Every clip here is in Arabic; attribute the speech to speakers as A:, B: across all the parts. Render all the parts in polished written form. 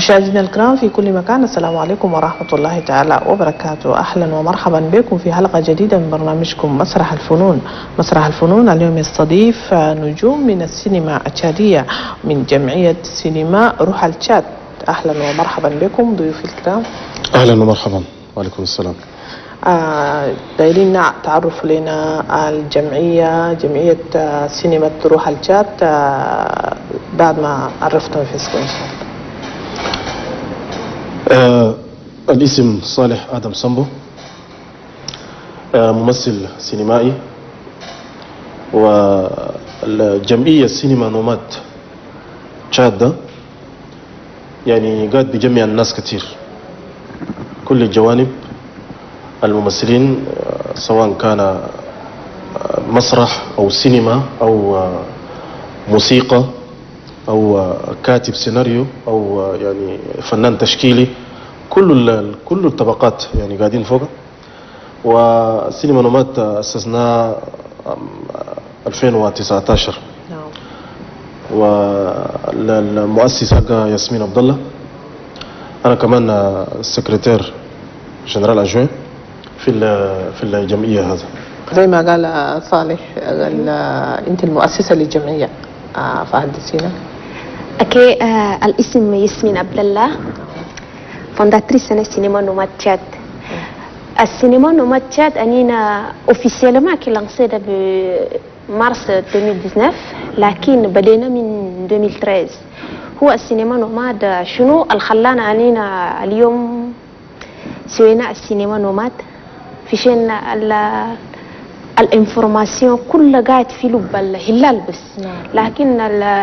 A: مشاهدينا الكرام في كل مكان، السلام عليكم ورحمة الله تعالى وبركاته. أهلا ومرحبا بكم في حلقة جديدة من برنامجكم مسرح الفنون. مسرح الفنون اليوم يستضيف نجوم من السينما التشادية من جمعية سينما روح التشاد. أهلا ومرحبا بكم ضيوفي الكرام.
B: أهلا ومرحبا. وعليكم السلام.
A: دايرين تعرف لنا الجمعية، جمعية سينما روح التشاد، بعد ما عرفتم في اسمكم إن شاء الله.
B: الاسم صالح آدم سامبو، ممثل سينمائي، والجمعية سينما نوماد تشاد يعني قاعد بيجمع الناس كتير، كل الجوانب، الممثلين سواء كان مسرح أو سينما أو موسيقى أو كاتب سيناريو أو يعني فنان تشكيلي، كل الطبقات يعني قاعدين فوق. وسينما نوماد أسسناها 2019 والمؤسس حقها ياسمين عبد الله. أنا كمان السكرتير جنرال أجوين في الجمعية هذا.
A: زي ما قال صالح، قال أنت المؤسسة للجمعية، فحدثينا.
C: اوكي، الاسم ياسمين عبد الله، فونداتريس انا سينما نوماد تشاد. السينما نوماد تشاد انينا اوفيسيلمون كي لانسيدا بمارس 2019، لكن بدينا من 2013. هو السينما نوماد شنو اللي خلانا انينا اليوم سوينا السينما نوماد؟ في شين الانفورماسيون كلها قاعد في لب الهلال بس، لكن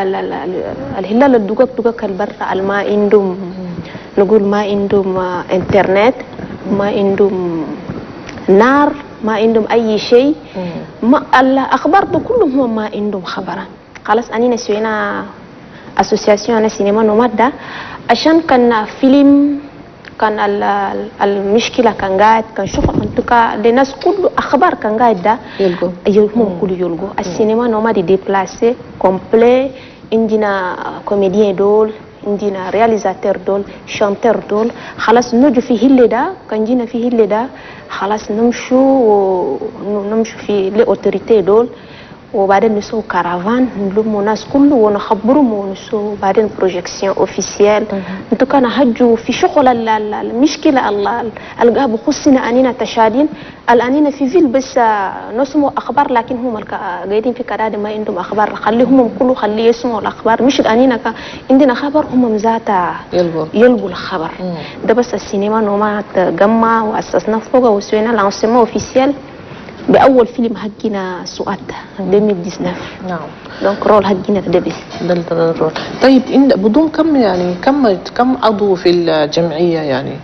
C: الهلال الدقق البرة ما عندهم، نقول ما عندهم انترنت، ما عندهم نار، ما عندهم اي شيء، ما الاخبار دو كلهم هم ما عندهم خبرا. خلاص انينا سوينا اسوسياسيون سينما نوماد ده عشان كان فيلم، كان المشكله كان قاعد كان شوف انتكا للناس كله اخبار كان قاعد ده يلقوا كله يلقوا. السينما نوماد دي بلاسي كومبلي، عندنا كوميديان دول، عندنا رياليزاتور دول، شانتر دول. خلاص نجو في هيل ده، كان جينا في هيل ده خلاص نمشوا في الاوتوريتي دول، وبعدين نسوي كارافان نلموا ناس كله ونخبرهم ونسوي بعدين بروجيكسيون اوفيسيال. انتو كان هجوا في شغل المشكله اللي بخصنا انينا تشادين الانينا في فيل بس نسموا اخبار، لكن هم قاعدين في كداد ما عندهم اخبار. خليهم كله خليه يسمعوا الاخبار، مش الانينا عندنا خبر هم ذاته يلقوا الخبر ده. بس السينما نوماد جمع واسسنا فوق وسوينا لانسيمون اوفيسيال بأول فيلم حقنا سؤال 2019.
A: نعم.
C: دونك رول حقنا ده بس.
A: ده الرول. طيب بدون كم يعني كم عضو في الجمعية يعني؟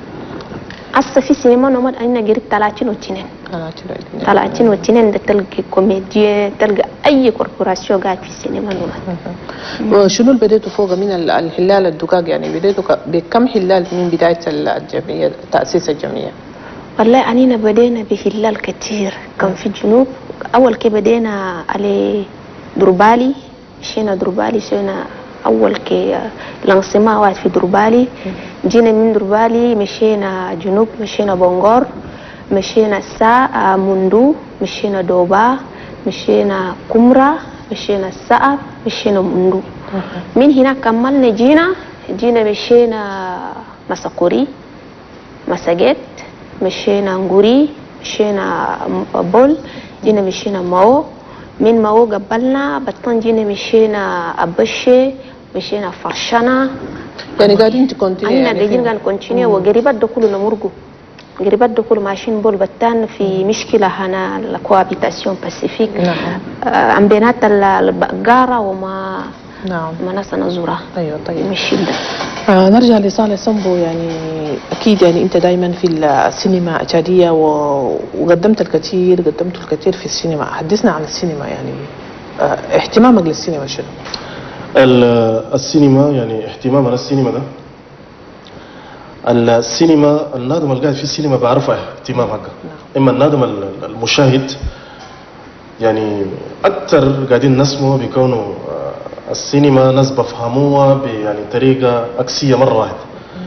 C: هسه في سينما نوماد عندنا قريب 32. 32 ده تلقى كوميديا، تلقى أي كوربوراسيون قاعد في السينما نوماد.
A: وشنو اللي بديتوا فوق من الهلال الدقاق يعني؟ بديتوا بكم هلال من بداية الجمعية، تأسيس الجمعية؟
C: والله أنينا بدينا بهلال كتير. كان في الجنوب أول كي بدينا على دربالي، مشينا دربالي، سوينا أول كي لانسيما واحد في دربالي. جينا من دربالي مشينا جنوب، مشينا بونغور، مشينا سا مندو، مشينا دوبا، مشينا كمرة، مشينا سقف، مشينا مندو. من هنا كملنا جينا مشينا مساقوري، مساجد، مشينا نغوري، مشينا بول، جينا مشينا ماو. من ماو قبلنا بطن جينا مشينا أبشي، مشينا فرشنا.
A: يعني قاعدين تكونتينيو
C: يعني قاعدين كونتينيو. وقريبات ده كله نمرقو، قريبات ده كله ماشيين بول بطن في مشكلة هنا الكوابيتاسيون باسيفيك عن بينات البقارة وما
A: نعم
C: مناس نزورة.
A: ايوه طيب
C: مش ده.
A: نرجع لصالح سامبو. يعني اكيد يعني انت دائما في السينما التشادية وقدمت الكثير في السينما. حدثنا عن السينما، يعني اهتمامك للسينما شنو؟
B: السينما يعني اهتمامنا للسينما ده، السينما النادم اللي قاعد في السينما بعرفه اهتمام حقه. اما النادم المشاهد يعني اكثر قاعدين نسمعه بيكونوا السينما ناس بفهموها يعني طريقه عكسيه مره واحده.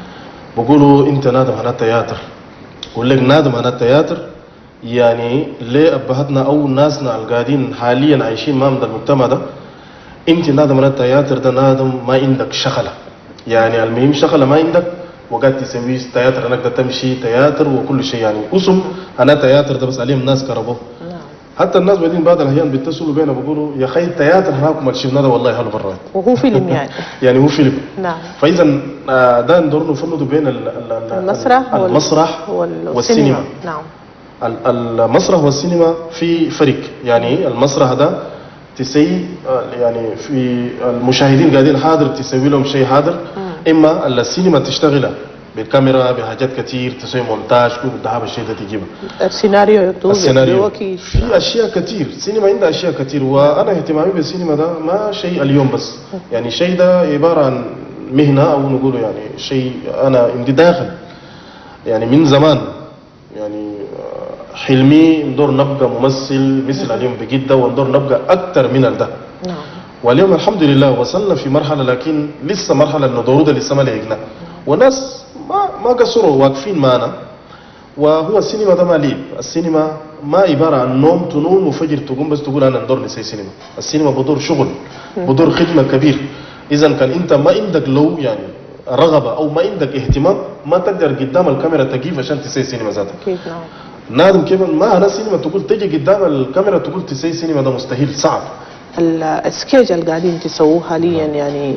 B: بقولوا انت نادم عن التياتر، بقول لك نادم عن التياتر يعني ليه ابهاتنا او ناسنا القاعدين حاليا عايشين ما من المجتمع ده، انت نادم عن التياتر ده نادم ما عندك شغله، يعني المهم شغله ما عندك وقاعد تسوي تياتر انك تمشي تياتر وكل شيء، يعني اسم انا تياتر ده بس عليهم الناس كربوه. حتى الناس بعدين بعض الاحيان بيتصلوا بينا بيقولوا يا اخي التياتر هناكم الشيء ده والله حلو برات
A: وهو فيلم يعني
B: يعني هو فيلم.
A: نعم.
B: فاذا ده ندور نفرض بين
A: المسرح
B: والسينما.
A: نعم.
B: المسرح والسينما في فرق، يعني المسرح ده تسوي يعني في المشاهدين قاعدين حاضر تسوي لهم شيء حاضر، اما السينما تشتغل بالكاميرا بحاجات كتير تسوي مونتاج كل ده الشيء ده تجيبه
A: السيناريو يكتب
B: السيناريو في اشياء كتير، السينما عندها اشياء كتير، وانا اهتمامي بالسينما ده ما شيء اليوم بس، يعني شيء ده عباره عن مهنه او نقوله يعني شيء انا عندي داخل يعني من زمان، يعني حلمي ندور نبقى ممثل مثل اليوم بجده وندور نبقى اكثر من ده.
A: نعم.
B: واليوم الحمد لله وصلنا في مرحله، لكن لسه مرحله انه ضروره لسه ما لقينا، وناس ما قصروا واقفين معنا. وهو السينما ده ما ليب، السينما ما عباره عن نوم تنوم وفجر تقوم بس تقول انا ندور نسي سينما، السينما بدور شغل بدور خدمه كبير. اذا كان انت ما عندك لو يعني رغبه او ما عندك اهتمام ما تقدر قدام الكاميرا تقيف عشان تسي سينما ذاتك.
A: اكيد. نعم.
B: نادم كيف ما انا سينما تقول تجي قدام الكاميرا تقول تسي سينما، ده مستحيل صعب.
A: السكيج اللي قاعدين تسووه حاليا يعني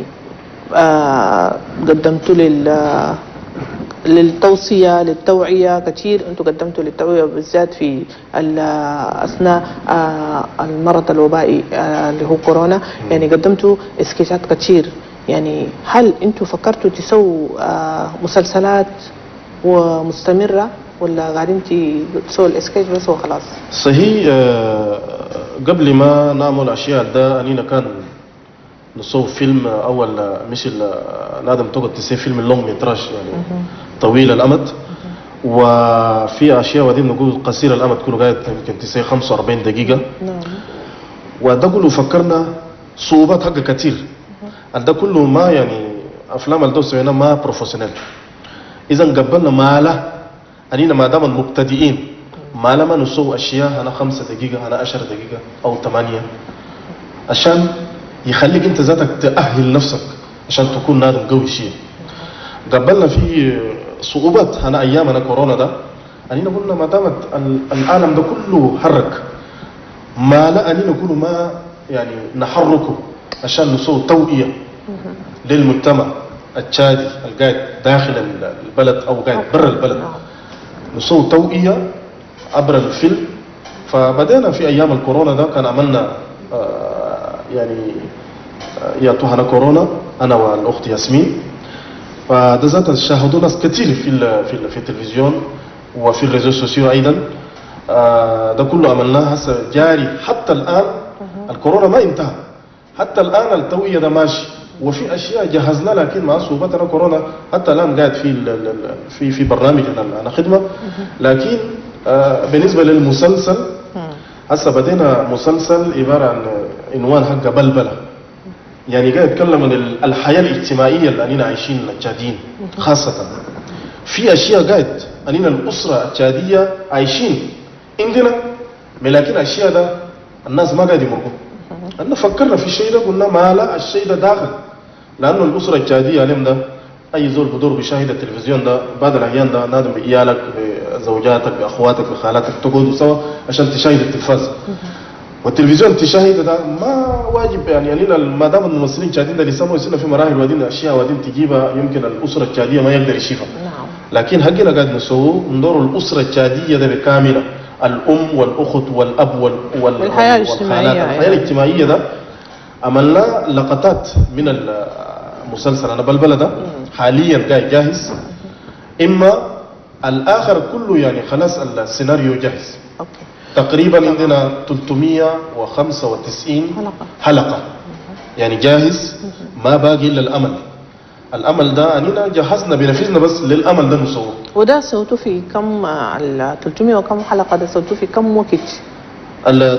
A: قدمتوا للتوصية للتوعية كثير، انتم قدمتوا للتوعية بالذات في اثناء المرض الوبائي اللي هو كورونا، يعني قدمتوا سكيشات كثير، يعني هل انتم فكرتوا تسووا مسلسلات ومستمرة ولا قاعدين تسووا السكيش بس وخلاص؟
B: صحيح. قبل ما نعمل اشياء ده انينا كان نصور فيلم اول مش نادم تقعد تسوي فيلم اللونج متراج يعني طويل الامد، وفي اشياء ودي نقول قصير الامد كله قاعد يمكن تسوي 45 دقيقه.
A: نعم.
B: وده كله فكرنا صعوبات حقه كثير، ده كله ما يعني افلام الدو سوينا ما بروفيشنال، اذا قبلنا ما له انينا ما دام المبتدئين ما لما نسوي اشياء انا 5 دقيقه انا 10 دقيقه او 8 عشان يخليك انت ذاتك تأهل نفسك عشان تكون نادم قوي شيء. قبلنا في صعوبات انا ايامنا كورونا ده انينا قلنا ما دامت العالم ده كله حرك ما لا انينا كله ما يعني نحركه عشان نسوي توعيه للمجتمع التشادي القاعد داخل البلد او قاعد برا البلد، نسوي توعيه عبر الفيلم. فبدأنا في ايام الكورونا ده كان عملنا يعني يا توهنا كورونا انا والاخت ياسمين، فده ذات شاهدوا ناس كثير في التلفزيون وفي الريزو سوسيو ايضا. ده كله عملناه هسه جاري حتى الان، الكورونا ما انتهى حتى الان التوعيه ده ماشي، وفي اشياء جهزنا لكن مع صعوبتنا كورونا حتى الان قاعد في برنامج انا خدمه. لكن بالنسبه للمسلسل هسه بدينا مسلسل عباره عن عنوان حقه بلبله، يعني قاعد يتكلم عن الحياه الاجتماعيه اللي اننا عايشين التشاديين، خاصه في اشياء قاعد اننا الاسره التشاديه عايشين عندنا، لكن اشياء ده الناس ما قاعد يمرقوا. انا فكرنا في الشيء ده قلنا ما لا الشيء ده داخل، لانه الاسره التشاديه عليهم ده اي زول بدور بيشاهد التلفزيون ده بعض الاحيان ده نادم بعيالك بزوجاتك باخواتك بخالاتك تقعدوا سوا عشان تشاهد التلفاز، والتلفزيون تشاهد ده ما واجب يعني ما دام الممثلين التشاديين ده اللي يسموا يصيرنا في مراحل ودين اشياء ودين تجيبها يمكن الاسره التشاديه ما يقدر يشوفها.
A: نعم.
B: لكن حقنا قاعد نسويه ندور الاسره التشاديه ده بكامله، الام والاخت والاب
A: الحياه الاجتماعيه.
B: الحياه الاجتماعيه ده عملنا لقطات من المسلسل انا بلبله ده حاليا قاعد جاهز، اما الاخر كله يعني خلاص السيناريو جاهز.
A: اوكي.
B: تقريبا عندنا 395 حلقه يعني جاهز، ما باقي الا الامل ده اننا جهزنا بنفذنا بس للامل ده نسويه.
A: وده سويتوا في كم ال 300 وكم حلقه ده سويتوا في كم وقت؟
B: ال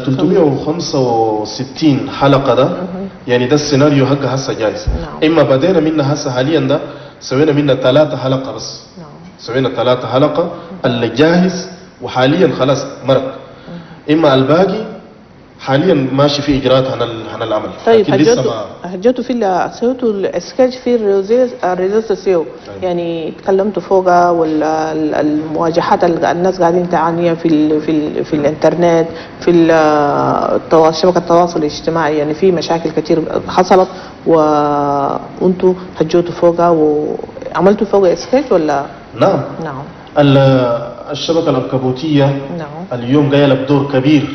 B: 365 حلقه ده يعني ده السيناريو حقه هسه جاهز.
A: نعم.
B: اما بدينا منها هسه حاليا ده سوينا منها 3 حلقة بس. سوينا 3 حلقة اللي جاهز وحاليا خلاص مرق. إما الباقي حاليا ماشي في إجراءات عن العمل.
A: طيب هجيتوا في سويتوا السكتش في الريزو سوسيو، يعني تكلمتوا فوقها والمواجهات اللي الناس قاعدين تعانيها في الانترنت، في شبكة التواصل الاجتماعي، يعني في مشاكل كثير حصلت وانتوا هجيتوا فوقها وعملتوا فوقها سكتش ولا؟
B: نعم. الشبكة العنكبوتية اليوم جاية لها بدور كبير.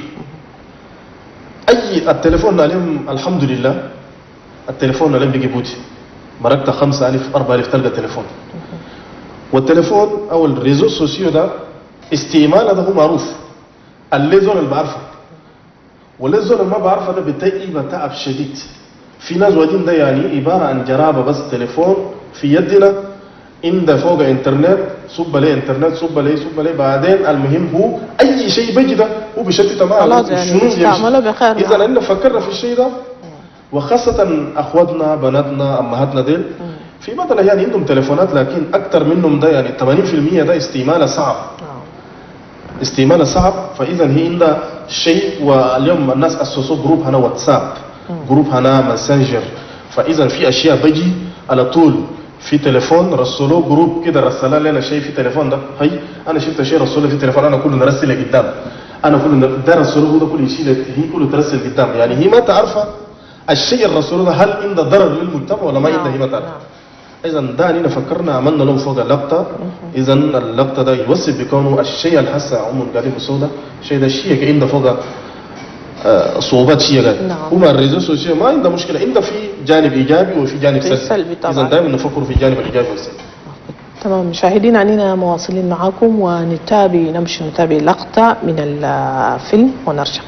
B: أي التليفون عليهم الحمد لله، التليفون عليهم بجيبوتي مرقت 5000 4000 تلقى تليفون. والتليفون أو الريزو سوسيو ده استعماله ده هو معروف، اللي زول اللي بعرفه واللي زول اللي ما بعرفه ده بتعب شديد. في ناس وادين ده يعني عبارة عن جرابة بس تليفون في يدنا، عند فوق انترنت صب لي انترنت صب لي بعدين المهم هو اي شيء بيجي ده هو بشتت معاه
A: خلاص يعني استعمله بخير.
B: اذا احنا فكرنا في الشيء ده، وخاصة اخواتنا بناتنا امهاتنا ديل في بعض الاحيان عندهم تليفونات لكن اكثر منهم ده يعني 80% ده استعماله صعب. استعماله صعب، فاذا هي عندها شيء. واليوم الناس اسسوا جروب هنا واتساب، جروب هنا ماسنجر، فاذا في اشياء بيجي على طول في تليفون رسلوه جروب كده، رسل لنا شيء في تليفون ده، هي انا شفت شيء رسوله في تليفون انا كله نرسله قدام، انا كله ده رسوله ده كله يشيل، هي كله ترسل قدام. يعني هي ما تعرف الشيء الرسول ده هل عنده ضرر للمجتمع ولا ما عنده، هي ما تعرف. اذا ده علينا فكرنا عملنا له فوق اللقطه. اذا اللقطه ده يوصف بكونه الشيء اللي هسه عموما قاعدين بسوده الشيء ده الشيء عنده فوق صعوبات شيء قال. هم الريزو سوسيو ما عنده مشكله، عنده في جانب ايجابي وفي جانب سلبي. اذا دائما نفكر في الجانب الايجابي والسلبي.
A: تمام مشاهدينا، علينا مواصلين معاكم نمشي نتابع لقطه من الفيلم ونرجع.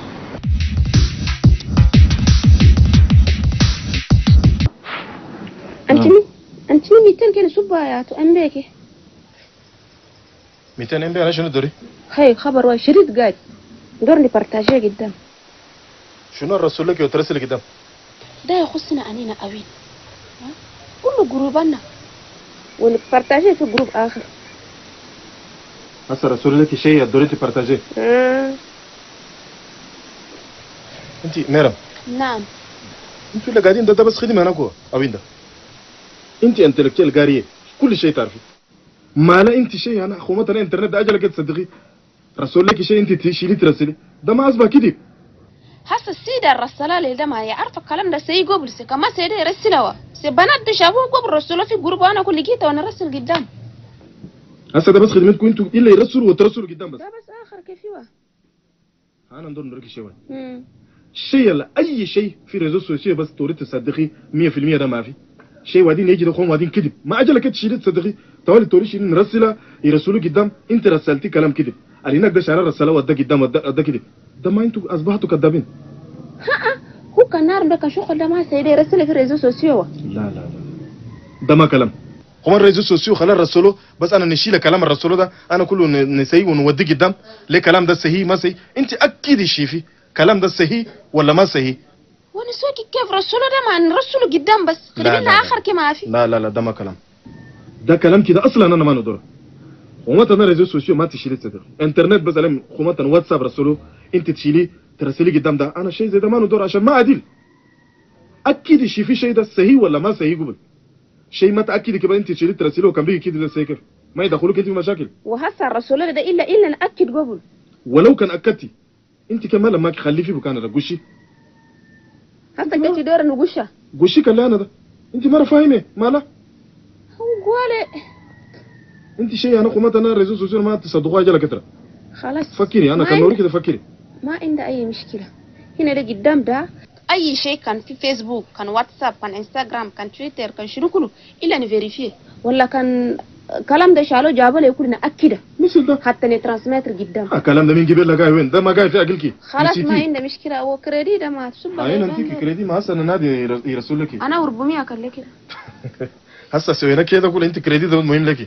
C: انت 200 كده صبها يا تو امبيكي
B: 200 ام بي. انا شنو دوري؟
C: هي خبر واحد شريط قاعد دورني بارتاجيه قدام.
B: شنو الرسول لك وترسل قدام؟
C: ده يخصنا انينا قوي، كله جروبنا والبارتاجيه في جروب اخر.
B: هسه الرسول لك شيء دوريتي بارتاجيه. انت ميرم.
C: نعم.
B: انتوا اللي قاعدين ده بس خدمه هناك او ده انت انتلكتشال قاريه كل شيء تعرفي. ما لا انت شيء انا اخومتنا انترنت ده اجلك تصدقي رسول لك شيء انت تشيلي ترسلي ده ما اصبح كده.
C: هسه السيده الرساله لي ده ما يعرف الكلام ده سي قبل سي كما سيده يرسلها سي بنات شافوه قبل رسوله في جروب وانا كل جيت وانا ارسل قدام.
B: هسه ده بس خدمتكم انتوا الا يرسلوا وترسلوا قدام بس.
C: ده بس اخر كيف هو
B: انا ندور نوريك شويه. شيء لا اي شيء في ريزو سوسيو بس توريت تصدقي 100% ده ما في شيء. وادين يجي دخون وادين كذب ما اجلك تشيل تصدقي تولي توري شيء نرسلها يرسلوا قدام. انت رسلتي كلام كذب اللي هناك ده شعار رساله وده قدام وده كذب. ده ما انتوا اصبحتوا كذابين.
C: هو كان نار ده كشغل ده ما سيدي يرسل في ريزو سوسيو.
B: لا ده ما كلام. هم الريزو سوسيو خلال رسوله بس انا نشيل كلام الرسول ده انا كله نسيه ونوديه قدام. ليه كلام ده صحيح ما صحيح؟ انت اكيد شيفي كلام ده صحيح ولا ما صحيح؟
C: ونسوي كيف رسوله ده ما نرسله قدام بس خلينا اخر كما في.
B: لا ده ما كلام. ده كلام كده اصلا انا ما ندور. خمتنا ريزو سوسيو ما تشيلي تصدق انترنت بس عليهم خمتنا واتساب رسوله انت تشيلي ترسلي قدام. ده انا شيء زي ده ما ندور عشان ما عديل. اكيد في شيء ده صحيح ولا ما صحيح قبل شيء ما تاكدي كده انت تشيلي ترسليه وكان بيجي كده زي كيف ما يدخلوك انت في مشاكل.
C: وهسه الرسول ده الا ناكد قبل.
B: ولو كان اكدتي انت كمان لما خليه في مكان ده قشي
C: هسه جت دور نقشه
B: قشي كان انا ده انت ما فاهمه مالا
C: هو قولي
B: انت شيء انا قمت انا ريزو سوسيو ما تصدقوا اجل كتره.
C: خلاص
B: فكري انا كان نوري كده فكري
C: ما عنده اي مشكله. هنا ده قدام ده اي شيء كان في فيسبوك كان واتساب كان انستغرام كان تويتر كان شنو كله الا نفيريفيه ولا كان كلام ده شالو جابه لي كلنا اكده
B: مثل ده
C: حتى نترانسميتر قدام.
B: الكلام ده مين جيب لك وين ده ما جاي في عقلك
C: خلاص ما عنده مشكله. هو كريدي ده ما تسب
B: اين انت كريدي ما هسه نادي يرسل لك
C: انا 400 كان لك
B: هسه سوينا كده كل انت كريدي ده مهم لك.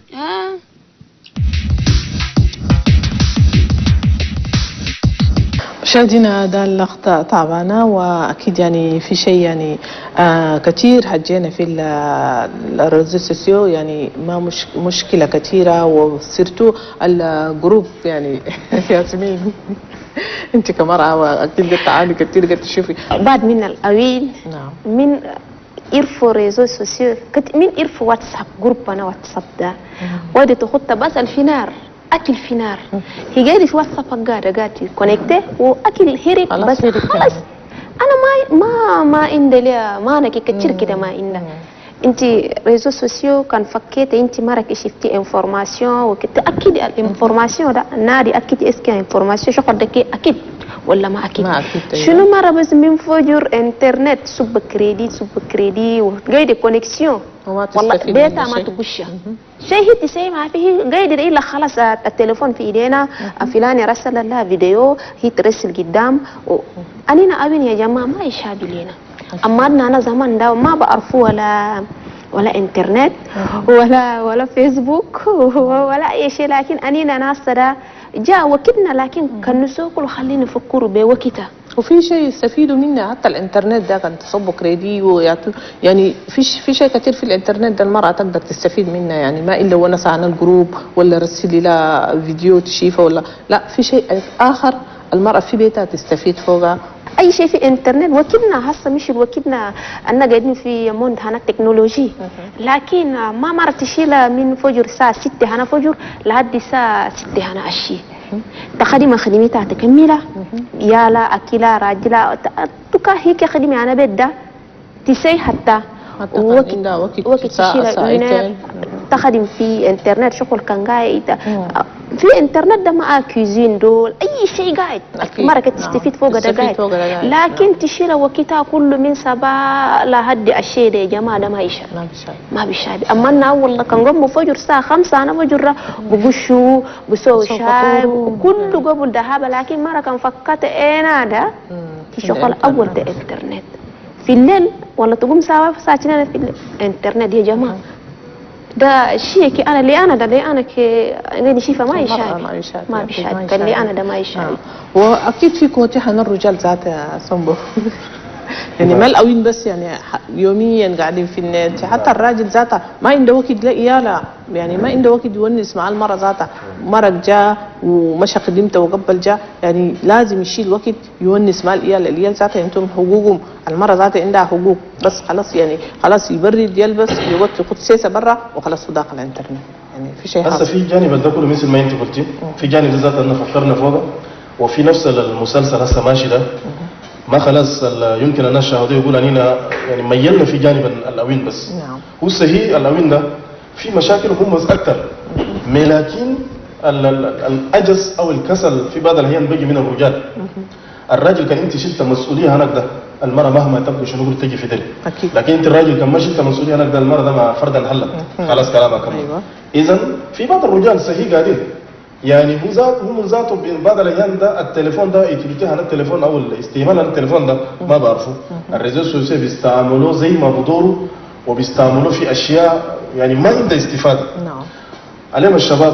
A: مشاهدينا ده الأخطاء تعبانة، وأكيد يعني في شيء يعني كتير هجينا في الريزو سوسيو، يعني ما مشكلة كثيرة، وصرتوا الجروب يعني ياسمين انت كمرأة واكيد قد تعاني كثير قد تشوفي
C: بعد من الأويل.
A: نعم.
C: من إرفو ريزو سوسيو من إرفو واتساب جروب أنا واتساب ده ودي تخطى بس الفينار أكل فينار هي قاعدة في واتساب قاعدة كونكتة وأكل هرب بس خلاص. أنا ما عندي ليه ما أنا كتير كده ما عندي. انت ريزو سوسيو كان فكيت انت مرة شفتي انفورماسيون وكده اكيد الانفورماسيون ده نادي اكيد اسكي انفورماسيون شو قدك اكيد ولا ما اكيد. شنو مرة بس من فجر انترنت سب كريدي وقاعد كونكسيون والله بيتا ما تقشها شيء هدي شيء ما فيه قاعد الا خلاص التليفون في ايدينا فلان رسل لها فيديو هي ترسل قدام انينا ابين يا جماعه ما يشابه لينا. اما انا زمان ده ما بعرفه ولا انترنت ولا فيسبوك ولا اي شيء، لكن انينا ناس ده جاء وكدنا لكن كان نسوق وخلينا نفكروا بوقتها.
A: وفي شيء يستفيدوا منه حتى الانترنت ده كان تصبوا كريدي يعني في شيء كثير في الانترنت ده المرأة تقدر تستفيد منه، يعني ما الا ونس عن الجروب ولا رسلي لها فيديو تشيفه ولا لا، في شيء اخر المرأة في بيتها تستفيد فوقها.
C: اي شيء في انترنت وكدنا هسه مش وكدنا اننا قاعدين في موند هنا تكنولوجي، لكن ما مرة تشيل من فجر الساعة 6 هنا فجر لحد الساعة 6 هنا عشية تخدم خدمتها تكملة يالا أكيلا راجلا تكا هيك خدمة أنا بدأ تسي حتى وقت تشيل تخدم في انترنت شغل كان قاعد في انترنت ده مع كوزين دول اي شيء قاعد مرة تستفيد فوق ده قاعد، لكن تشيل وقتها كله من صباح لحد الشيء ده يا جماعه ده ما بيشابه. اما انا والله كان قبل فجر الساعه 5 انا فجر بقشوا بسووا شاي كله قبل ذهاب، لكن مرة كان فكرت انا ده شغل اول ده انترنت في الليل والله تقوم ساعه ساعتين في الانترنت يا جماعه ده شيء انا اللي انا اللي شايفه ما يشابه كان لي انا ده ما يشابه.
A: واكيد في كوتيحه من الرجال ذاته يا سمبو يعني ما القوين بس يعني يوميا قاعدين في النت، حتى الراجل ذاته ما عنده وقت لا يعني ما عنده وقت يونس مع المرة ذاتها، مرة جاء ومشى خدمته وقبل جاء يعني لازم يشيل وقت يونس مع العيال ذاتها انتم حقوقهم، المرة ذاتها عندها حقوق بس خلاص يعني خلاص يبرد يلبس يقعد ياخذ سيسه برا وخلاص داخل الانترنت. يعني في شيء
B: هسه في جانب ده كله مثل ما انت قلتي، في جانب ذاته ان فكرنا فوقه، وفي نفس المسلسل هسه ماشي ده ما خلاص يمكن ان الشهادة يقول اننا يعني ميلنا في جانب الاوين بس.
A: نعم.
B: هو صحيح الاوين ده في مشاكل هم اكثر، لكن الاجز او الكسل في بعض الاحيان بيجي من الرجال. الراجل كان انت شلت مسؤوليه هناك ده المراه مهما تبدو شنو قلت تجي في دل، لكن انت الراجل كان ما شلت مسؤوليه هناك ده المراه ده ما فردا انحلت خلاص كلامها كمل.
A: أيوة.
B: اذا في بعض الرجال صحيح قاعدين يعني هو من ذاته بعض الاحيان ده التليفون ده يتلقى عن التليفون او الاستعمال عن التليفون ده ما بعرفه، الريزو سوسيو بيستعملوه زي ما بدوروا وبيستعملوه في اشياء يعني ما عندها استفاده.
A: نعم.
B: علينا الشباب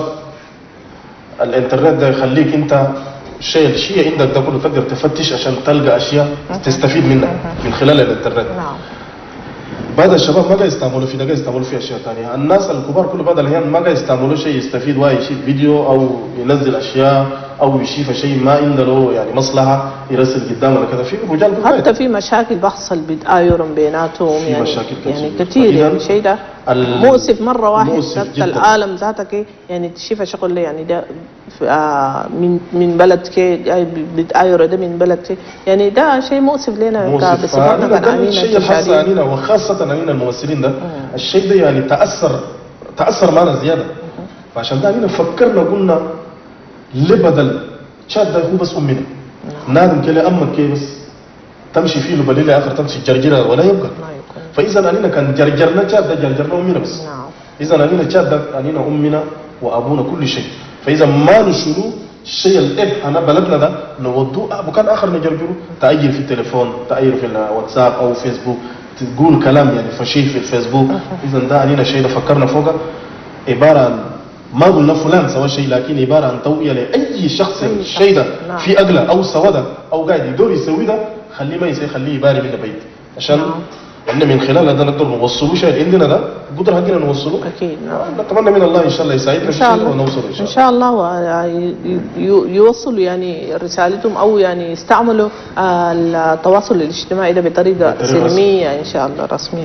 B: الانترنت ده يخليك انت الشيء عندك ده كله تقدر تفتش عشان تلقى اشياء تستفيد منها من خلال الانترنت.
A: نعم.
B: بعض الشباب ما قاعد يستعملوا فيه، ده قاعد يستعملوا فيه اشياء ثانيه، الناس الكبار كل بعض الاحيان ما قاعد يستعملوا شيء يستفيد واي يشوف فيديو او ينزل اشياء او يشوف شيء ما عنده له يعني مصلحه يرسل قدام ولا كذا. في رجال
A: حتى في مشاكل بحصل بتآيرهم بيناتهم
B: في
A: يعني
B: مشاكل
A: يعني كثير يعني شيء ده مؤسف مره واحد حتى العالم ذاتك يعني تشوف شغل يعني ده من بلد كي جاي بتآير ده من بلد كي يعني ده شيء مؤسف لنا
B: بصراحه. ده الشيء الحاسس علينا وخاصه علينا الممثلين ده الشيء ده يعني تاثر معنا زياده، فعشان ده علينا فكرنا قلنا ليه بدل شات ده هو بس امنا نادم كده امك كي بس تمشي فيه له بليله اخر تمشي جرجره ولا يبقى، فاذا علينا كان جرجرنا شات ده جرجرنا امنا بس. اذا علينا شات ده علينا امنا وابونا كل شيء، فاذا ما نشيلوا الشيء الاب انا بلدنا ده نودوه مكان اخر نجرجره، تأجر في التليفون تأجر في الواتساب او فيسبوك تقول كلام يعني فشيخ في الفيسبوك. اذا ده علينا شيء فكرنا فوقه عباره عن ما قلنا فلان سوى شيء، لكن عباره عن توعيه لاي شخص شيء ده
A: نعم.
B: في اغلى او سوى ده او قاعد يدور يسوي ده، خليه ما يسوي، خليه يباري من البيت، عشان ان من خلال هذا نقدر نوصلوا شيء عندنا ده القدره حقنا نوصله.
A: اكيد نعم.
B: نتمنى من الله ان شاء الله يساعدنا
A: ان شاء الله
B: ونوصل
A: ان شاء الله ويوصلوا يعني رسالتهم او يعني يستعملوا التواصل الاجتماعي ده بطريقه سلميه ان شاء الله رسميه.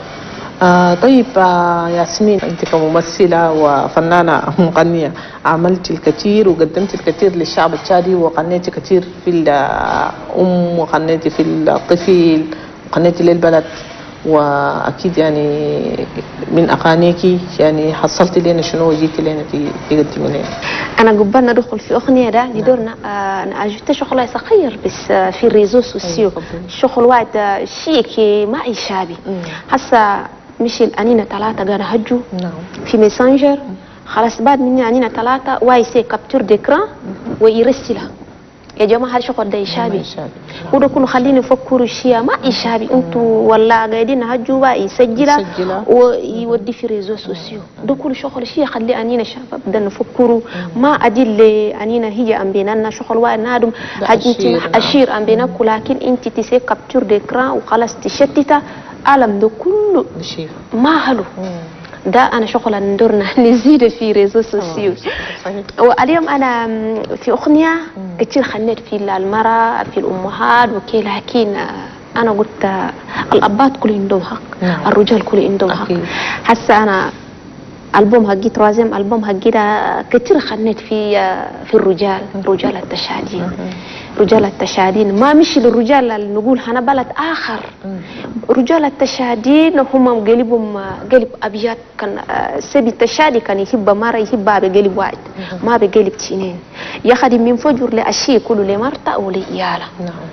A: طيب ياسمين، انت كممثله وفنانه مغنيه عملت الكثير وقدمت الكثير للشعب التشادي، وغنيتي كثير في الام وغنيتي في الطفل وغنيتي للبلد، واكيد يعني من اغانيكي يعني حصلتي لنا شنو وجيتي لنا تقدمي لنا؟
C: انا قبل ندخل في اغنيه ده دورنا انا اجت شغله صغير بس في الريزو سوسيو شغل واحد شيكي ما يشابه هسه مشي الانينه 3 قانا هجو في ميسنجر خلاص بعد مني انينه 3 واي سي كابتور ديكران ويرسلها يا جماعه هذا شغل ده يشابه وده كله خليني نفكروا شيء ما يشابه انتوا ولا قاعدين هجوا بقى يسجلها ويودي في ريزو سوسيو ده كله شغل شيء خلي انينا شباب بدنا نفكروا ما ادل انينا هي ام بيننا شغل واحد نادم انت اشير ام بينك لكن انت تسي كابتور ديكران وخلاص تشتتها عالم ده كله ما حلو ده انا شغل ندورنا نزيد في ريزو سوسيو. واليوم انا في اغنيه كثير خليت في المراه في الامهات وكي، لكن انا قلت الابات كل عندهم حق، الرجال كل عندهم حق. هسه انا البوم حقي ترازم البوم حقي ده كثير خليت في الرجال، رجال التشادين، رجال التشادين ما مشي للرجال اللي نقول هنا بلد اخر. رجال التشادين هم قلبهم قلب ابيض، كان سبي التشادي كان يحب مره يحبها بقلب واحد ما بقلب تنين، ياخذ من فجر لاشياء كله لمرته او لعياله.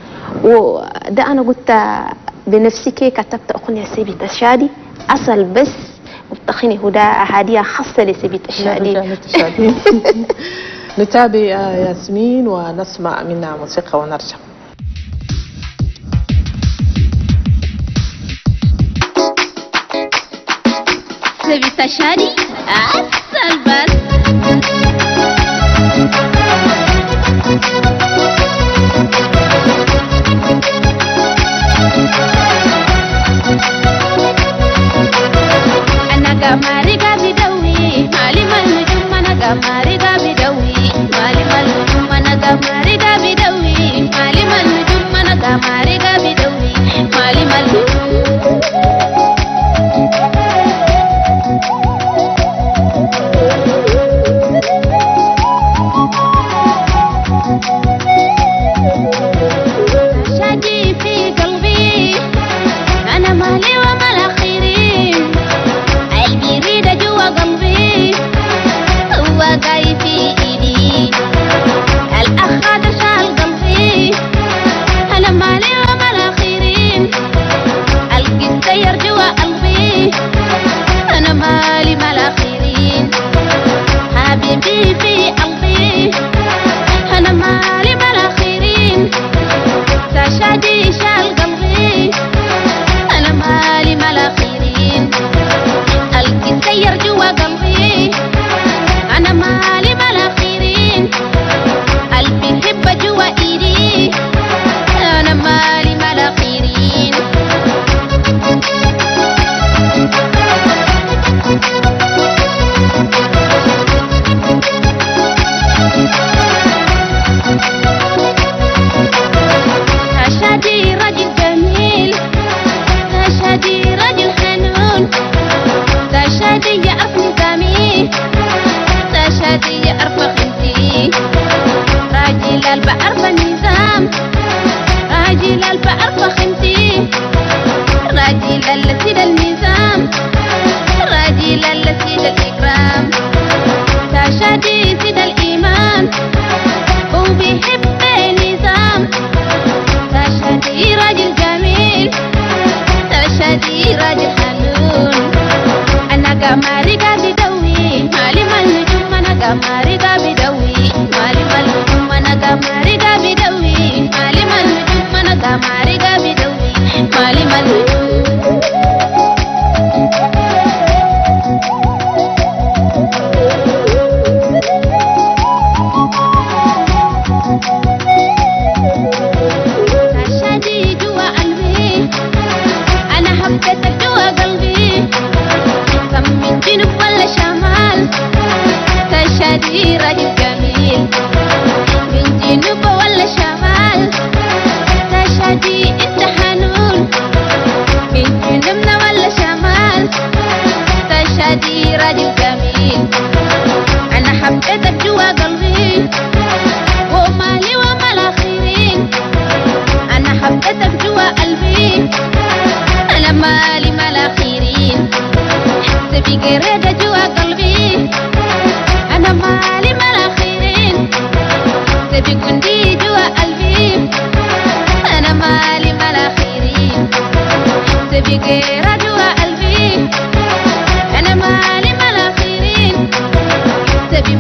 C: وده انا قلت بنفسي كي كتبت اغنيه سبي التشادي اصل بس مفتخني هدى هديه خاصه لسبي التشادي.
A: نتابع ياسمين ونسمع منها موسيقى ونرجع.
D: سبي التشادي أصل بس أنا قمري قابي دوي مالي مالنجوم أنا قمري قابي دوي مالي مالنجوم أنا قمري قابي دوي مالي مالنجوم أنا قمري قابي دوي مالي مالنجوم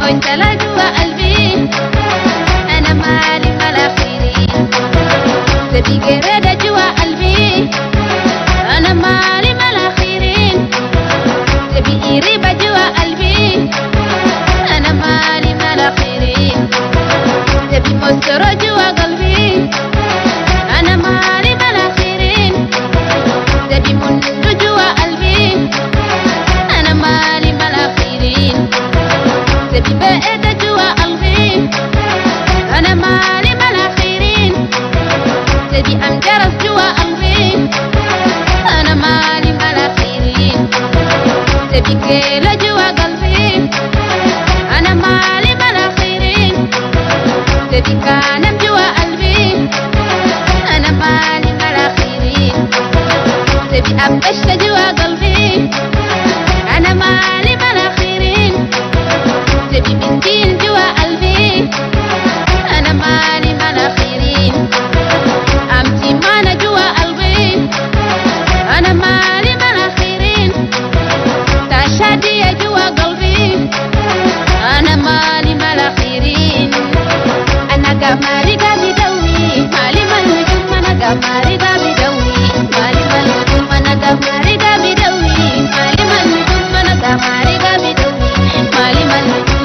D: وانت لا جوا قلبي انا مالي ملاخيرين تبي قريدة جوا قلبي انا مالي ملاخيرين تبي قريبة جوا قلبي انا مالي ملاخيرين تبي مسترة جوا قلبي انا مالي ملاخيرين تبي منو جوا قلبي انا مالي ملاخيرين تبي بقيت جوا قلبي انا مالي ملاخيرين تبي امجرس جوا قلبي انا مالي ملاخيرين تبي كيلة جوا قلبي انا مالي ملاخيرين تبي كانم جوا قلبي انا مالي ملاخيرين تبي ابشت جوا قلبي انا مالي ملاخيرين تبي مسكين جوا قلبي انا مالي ملاخيرين امتي مانا جوا قلبي انا مالي ملاخيرين تشادية جوا قلبي انا مالي ملاخيرين انا قماري قابي دوي مالي مالوجوم انا قماري قابي دوي مالي مالوجوم انا قماري قابي دوي مالي مالوجوم انا قماري قابي دوي مالي مالوجوم.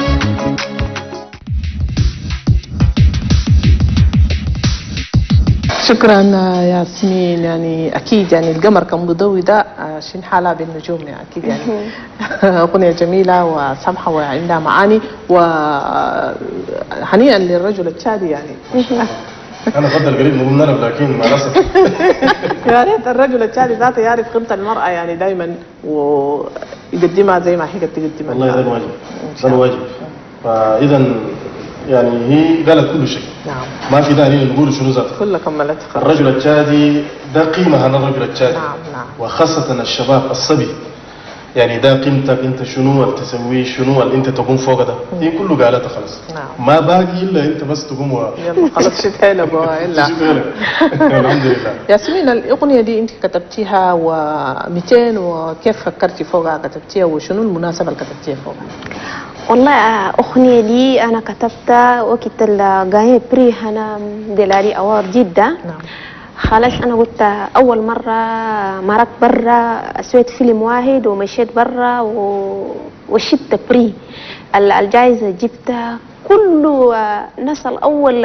A: شكرا ياسمين. يعني اكيد يعني القمر كان مضوي ده عشان حالة بالنجوم يعني اكيد يعني اغنيه جميله وسمحه وعندها معاني وهنيئا للرجل التشادي يعني.
B: انا افضل قريب من المنرب لكن مع الاسف
A: يا ريت الرجل التشادي ذاته يعرف قيمه المراه يعني دائما ويقدمها زي ما هي تقدمها.
B: والله ده الواجب، ده الواجب. فاذا يعني هي قالت كل شيء.
A: نعم.
B: ما في داعي نقول شنو ذاته.
A: كلها كملت خلاص.
B: الرجل التشادي ده قيمه عن الرجل التشادي.
A: نعم نعم.
B: وخاصه الشباب الصبي. يعني ده قيمتك انت شنو اللي تسويه شنو اللي انت تقوم فوق ده. هي كله قالتها خلاص.
A: نعم.
B: ما باقي الا انت بس تقوم
A: يلا خلاص شد حيلك الا
B: الحمد لله.
A: ياسمين الاغنيه دي انت كتبتيها و200 وكيف فكرتي فوقها كتبتيها وشنو المناسبه اللي كتبتيها فوقها؟
C: والله أغنية دي أنا كتبتها وقت الجاي بري هنا دلالي أوار جدة.
A: نعم.
C: خلاص أنا قلت أول مرة مرات برا سويت فيلم واحد ومشيت برا وشدت بري الجائزة جبتها كله ناس الأول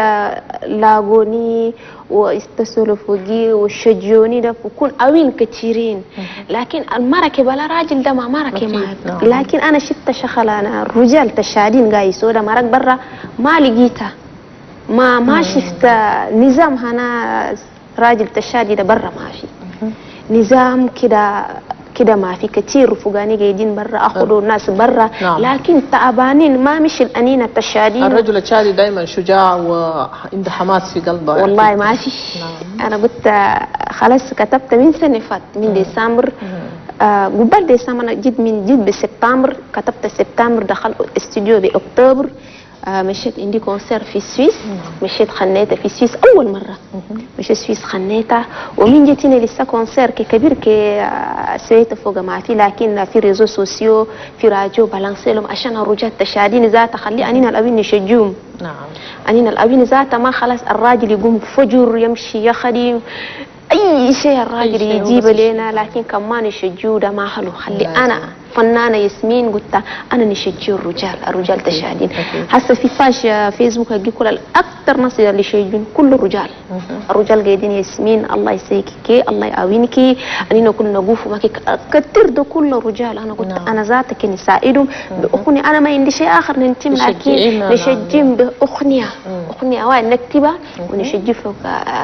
C: لاقوني واستسلوا فوقي وشجوني ده وكون أوين كتيرين لكن المرة كبلا راجل ده ما مرة كمان لكن أنا شفت شخل أنا الرجال تشادين قاي سودا مرق برا ما لقيتها ما شفت نظام هنا راجل تشادي ده برا ما في نظام كده ما في كتير رفقاني قاعدين برا اخذوا الناس برا. نعم. لكن تعبانين ما مش الانينه التشادين. الرجل
A: التشادي دائما شجاع وعنده حماس في قلبه
C: والله ما في. نعم. انا قلت خلاص كتبت من سنه فات من ديسمبر قبل ديسمبر انا جيت من جيت بسبتمبر كتبت سبتمبر دخلت استوديو باكتوبر مشيت عندي كونسير في السويس. مشيت خنيتها في السويس اول مره مشيت السويس خنيتها ومن جيتني لسه كونسير كبير سويت فوق ما في لكن في ريزو سوسيو في راديو بالانسيلهم عشان الرجال تشادين ذات خلي انين الابين يشجوم. نعم. انين الابين ذات ما خلاص الراجل يقوم فجر يمشي يخدم اي شيء الراجل يجيب لنا لكن كمان يشجعوا ده ما حلو خلي انا فنانه ياسمين قلت انا نشجع الرجال تشاهدين هسه في فاش فيسبوك هجي كل اكثر ناس اللي يشجعون كل الرجال قاعدين ياسمين الله يسيكي الله يعاونك اننا كنا نقوف معك كثير ده كل الرجال انا قلت انا ذاتك نساعدهم باغنيه انا ما عندي شيء اخر ننتم لكن نشجعهم باغنيه واحد نكتبها ونشجع فوق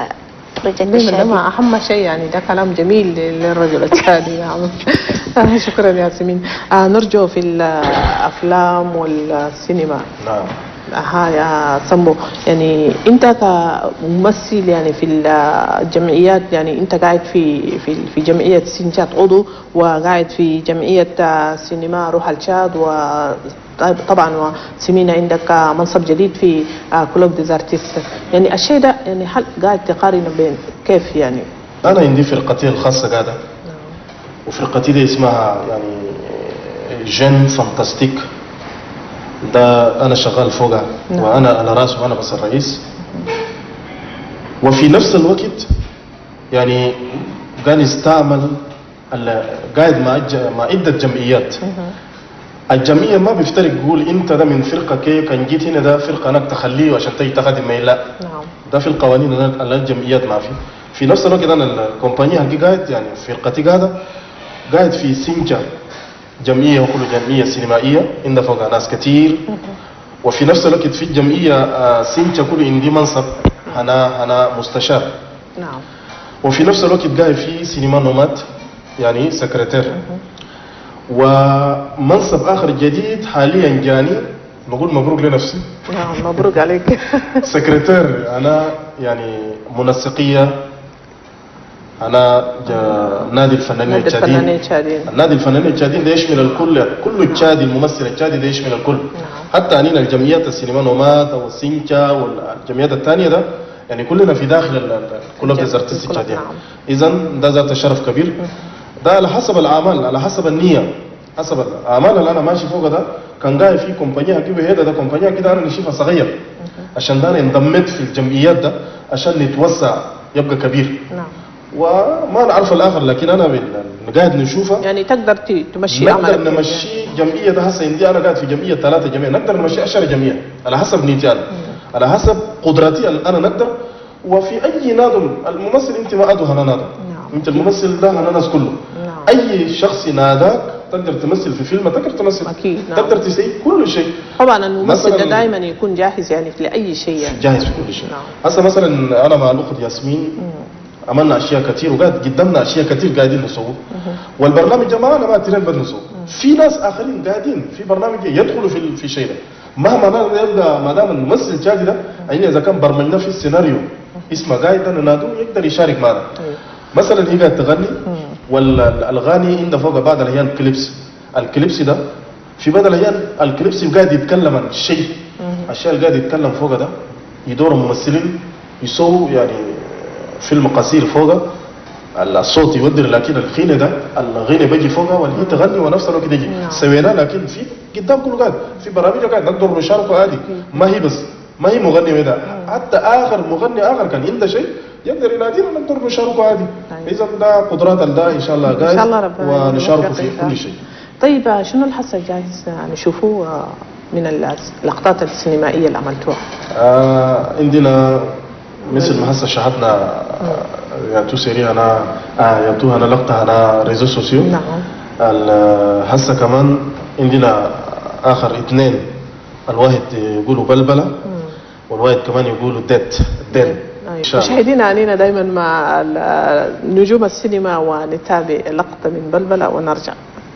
A: ده أهم شيء يعني ده كلام جميل للرجل التشادي يعني. شكرا ياسمين. نرجو في الأفلام والسينما.
B: نعم.
A: يا سمو يعني أنت كممثل يعني في الجمعيات يعني أنت قاعد في جمعية سينجات عضو وقاعد في جمعية سينما روح الشاد طبعا وسمينا عندك منصب جديد في كلوب ديزارتيست يعني الشيء ده يعني هل قاعد تقارن بين كيف يعني؟
B: انا عندي فرقتي الخاصه قاعده وفرقتي دي اسمها يعني جن فانتاستيك ده انا شغال فوقها وانا على راسه وانا بس الرئيس. وفي نفس الوقت يعني قاعد يستعمل قاعد مع عده جمعيات. الجمعيه ما بيفترق يقول انت ده من فرقه كي كان جيت هنا ده فرقه انك تخليه عشان تيجي تخدم معي، لا.
A: نعم.
B: ده في القوانين اللي الجمعيات ما في نفس الوقت انا الكومبانيه هلقي قاعد يعني فرقتي قاعد في سينجا جمعيه وكل جمعيه سينمائيه عندها فوقها ناس كثير. وفي نفس الوقت في الجمعيه سينجا كل عندي منصب انا مستشار.
A: نعم.
B: وفي نفس الوقت قاعد في سينما نومات يعني سكرتير. ومنصب اخر جديد حاليا جاني، نقول مبروك لنفسي.
A: نعم مبروك عليك.
B: سكرتير انا يعني منسقيه انا نادي الفنانين التشادين. النادي الفنانين التشادين ده يشمل الكل، كل التشادي الممثل التشادي ده يشمل الكل. حتى انينا الجمعيات السينما نومات او السينكا والجمعيات الثانيه ده يعني كلنا في داخل كل الارتست التشادي. اذا ده ذات شرف كبير. ده على حسب الاعمال، على حسب النيه، حسب الاعمال اللي انا ماشي فوق ده. كان قاعد في كومبانيه هجيبها هذا ده كومبانيه كده انا نشوفها صغير عشان ده انا انضميت في الجمعيات ده عشان نتوسع يبقى كبير.
A: نعم.
B: وما نعرف الاخر، لكن انا قاعد نشوفها
A: يعني تقدر تمشي عملك.
B: نقدر نمشي جمعيه. ده هسه عندي انا قاعد في جمعيه 3 جمعيه، نقدر نمشي 10 جمعيه على حسب نيتي انا، على حسب قدراتي انا نقدر. وفي اي نادم الممثل انت ما ادوها انا نادم.
A: نعم.
B: انت الممثل ده انا ناس كله.
A: نعم.
B: اي شخص ناداك تقدر تمثل في فيلم، تقدر تمثل
A: اكيد. نعم.
B: تقدر تسوي كل شيء.
A: طبعا الممثل ده دائما يكون جاهز يعني لاي شيء يعني.
B: جاهز في كل شيء.
A: نعم.
B: هسه مثلا انا مع الاخت ياسمين عملنا اشياء كثير وقاعد قدمنا اشياء كثير قاعدين نسوي. والبرنامج ده ما انا ما ترين بس نسوي، في ناس اخرين قاعدين في برنامج يدخلوا في شيء ده. مهما يبقى ما دام الممثل الجادي ده يعني اذا كان برمجنا في السيناريو اسمه قاعد انا نادوه يقدر يشارك معنا. مثلا هي قاعد تغني والاغاني عندها فوق بعض الاحيان الكليبس ده في بعض الاحيان الكليبس قاعد يتكلم عن شيء، الشيء اللي قاعد يتكلم فوق ده يدور الممثلين يسووا يعني فيلم قصير فوق الصوت يودر، لكن الغنى ده الغنى بيجي فوقها وهي تغني ونفس الوقت يجي. سويناه لكن في قدام كله قاعد في برامج قاعد نقدر نشاركه عادي. ما هي بس ما هي مغني وده، حتى اخر مغني اخر كان عنده شيء يقدر ينادينا نقدر نشاركه عادي. اذا ده قدرات الله ان شاء الله قاعد
A: ان شاء الله ربنا
B: ونشاركه في كل شيء.
A: طيب شنو الحصه الجاهز نشوفوه من اللقطات السينمائيه اللي عملتوها؟
B: عندنا مثل ما هسه شاهدنا ياتو سيري انا ياتو انا لقطه انا ريزو سوسيو.
A: نعم.
B: هسه كمان عندنا اخر 2 الواحد يقولوا بلبله والواحد كمان يقولوا دين.
A: مشاهدينا علينا دائما مع نجوم السينما ونتابع لقطه من بلبله ونرجع.